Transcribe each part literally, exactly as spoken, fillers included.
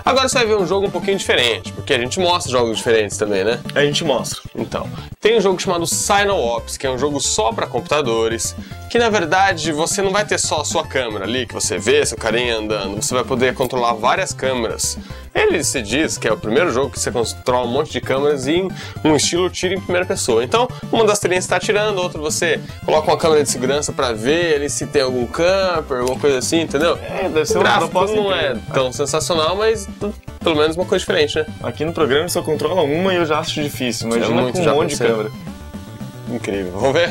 Agora você vai ver um jogo um pouquinho diferente, porque a gente mostra jogos diferentes também, né? A gente mostra. Então, tem um jogo chamado Sino-Ops, que é um jogo só para computadores, que na verdade você não vai ter só a sua câmera ali, que você vê seu carinha andando, você vai poder controlar várias câmeras. Ele se diz que é o primeiro jogo que você controla um monte de câmeras em um estilo tiro em primeira pessoa. Então, uma das telinhas está atirando, outra você coloca uma câmera de segurança para ver ali se tem algum camper, alguma coisa assim, entendeu? É, deve ser o uma gráfico proposta não é incrível. tão sensacional, mas pelo menos uma coisa diferente, né? Aqui no programa ele só controla uma e eu já acho difícil. Imagina muito, com um já monte de pensei. câmera. Incrível. Vamos ver?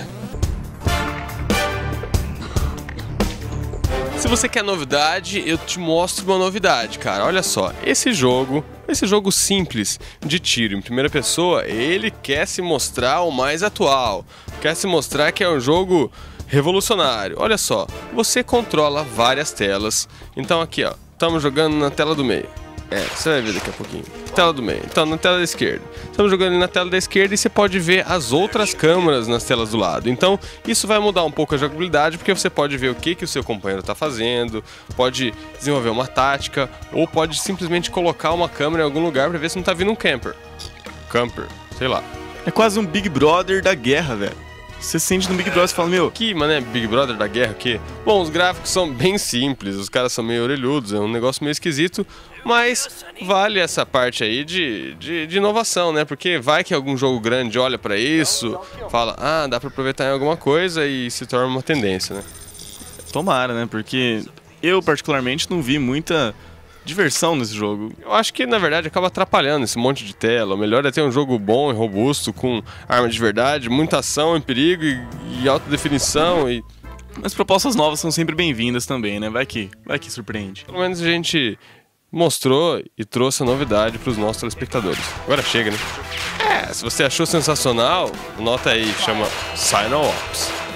Se você quer novidade, eu te mostro uma novidade, cara. Olha só, esse jogo, esse jogo simples de tiro em primeira pessoa, ele quer se mostrar o mais atual. Quer se mostrar que é um jogo revolucionário. Olha só, você controla várias telas. Então aqui, ó, estamos jogando na tela do meio. É, você vai ver daqui a pouquinho. Tela do meio. Então, na tela da esquerda. Estamos jogando ali na tela da esquerda e você pode ver as outras câmeras nas telas do lado. Então, isso vai mudar um pouco a jogabilidade, porque você pode ver o que, que o seu companheiro está fazendo, pode desenvolver uma tática, ou pode simplesmente colocar uma câmera em algum lugar para ver se não está vindo um camper. Camper, sei lá. É quase um Big Brother da guerra, velho. Você sente no Big Brother e fala, meu... Que, mano, é Big Brother da guerra aqui? Bom, os gráficos são bem simples, os caras são meio orelhudos, é um negócio meio esquisito, mas vale essa parte aí de, de, de inovação, né? Porque vai que algum jogo grande olha pra isso, fala, ah, dá pra aproveitar em alguma coisa e se torna uma tendência, né? Tomara, né? Porque eu, particularmente, não vi muita diversão nesse jogo. Eu acho que, na verdade, acaba atrapalhando esse monte de tela. O melhor é ter um jogo bom e robusto, com arma de verdade, muita ação em perigo e, e alta definição e... Mas propostas novas são sempre bem-vindas também, né? Vai que, vai que surpreende. Pelo menos a gente mostrou e trouxe a novidade para os nossos telespectadores. Agora chega, né? É, se você achou sensacional, nota aí, chama Sino-Ops.